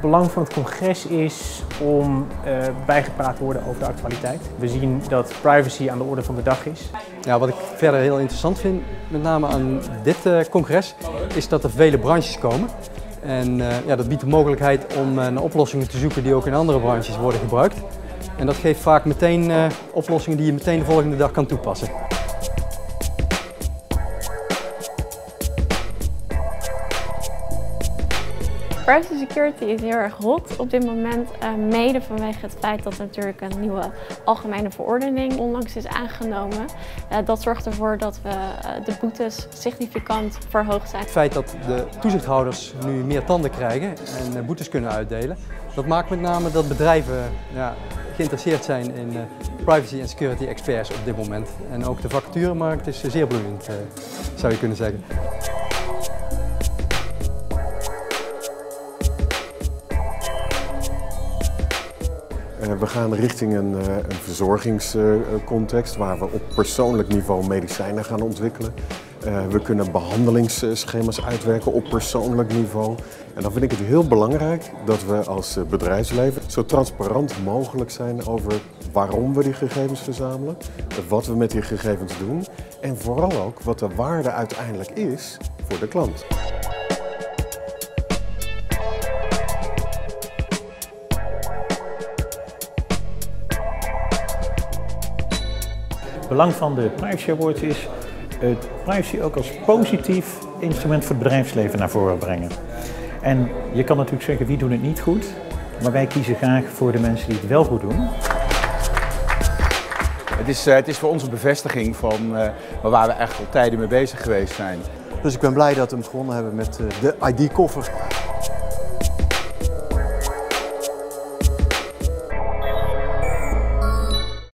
Het belang van het congres is om bijgepraat te worden over de actualiteit. We zien dat privacy aan de orde van de dag is. Ja, wat ik verder heel interessant vind, met name aan dit congres, is dat er vele branches komen. En ja, dat biedt de mogelijkheid om naar oplossingen te zoeken die ook in andere branches worden gebruikt. En dat geeft vaak meteen oplossingen die je meteen de volgende dag kan toepassen. Privacy security is heel erg hot op dit moment, mede vanwege het feit dat natuurlijk een nieuwe algemene verordening onlangs is aangenomen. Dat zorgt ervoor dat we de boetes significant verhoogd zijn. Het feit dat de toezichthouders nu meer tanden krijgen en boetes kunnen uitdelen, dat maakt met name dat bedrijven geïnteresseerd zijn in privacy en security experts op dit moment. En ook de vacaturemarkt is zeer bloeiend, zou je kunnen zeggen. We gaan richting een verzorgingscontext waar we op persoonlijk niveau medicijnen gaan ontwikkelen. We kunnen behandelingsschema's uitwerken op persoonlijk niveau. En dan vind ik het heel belangrijk dat we als bedrijfsleven zo transparant mogelijk zijn over waarom we die gegevens verzamelen, wat we met die gegevens doen en vooral ook wat de waarde uiteindelijk is voor de klant. Het belang van de Privacy Awards is het privacy ook als positief instrument voor het bedrijfsleven naar voren brengen. En je kan natuurlijk zeggen wie doen het niet goed, maar wij kiezen graag voor de mensen die het wel goed doen. Het is voor ons een bevestiging van waar we echt al tijden mee bezig geweest zijn. Dus ik ben blij dat we hem gewonnen hebben met de ID-koffer.